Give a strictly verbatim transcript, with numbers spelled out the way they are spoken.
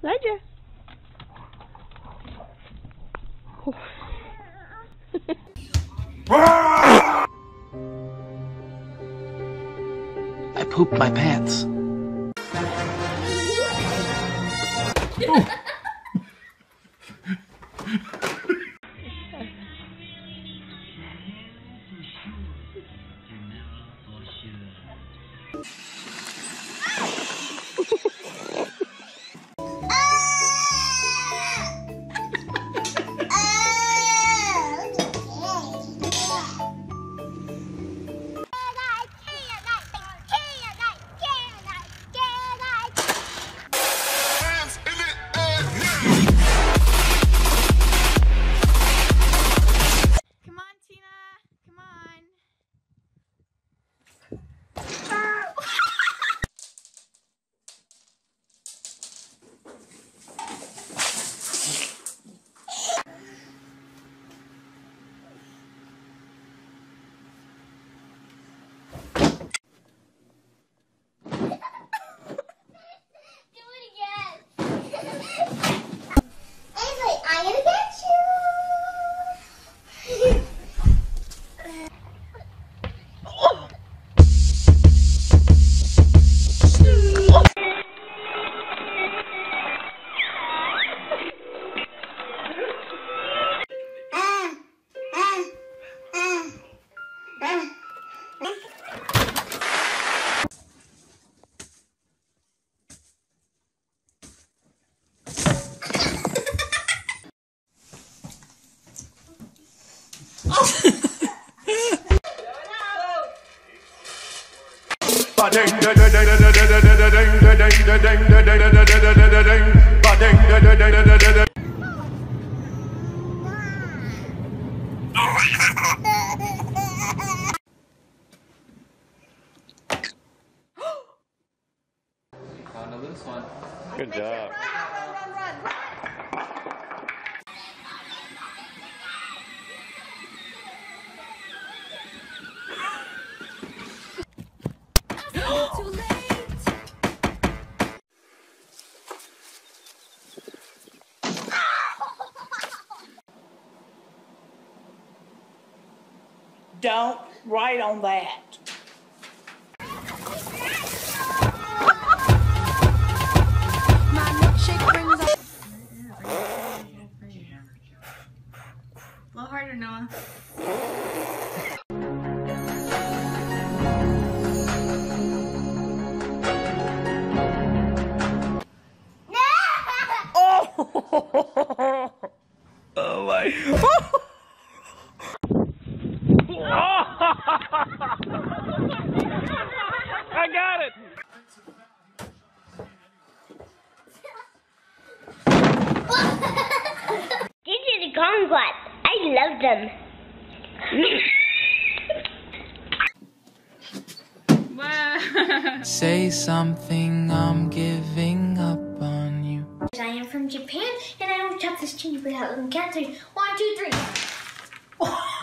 Ledger. I pooped my pants. On to this one. Good job. Run, run, run, run. Too late. Don't write on that. My milkshake brings up. A little harder, Noah. Oh my. I got it. These are the conquest. I love them. Say something, I'm giving up on you. I am from Japan, and I don't chop this cheese without looking. Count three. One, two, three.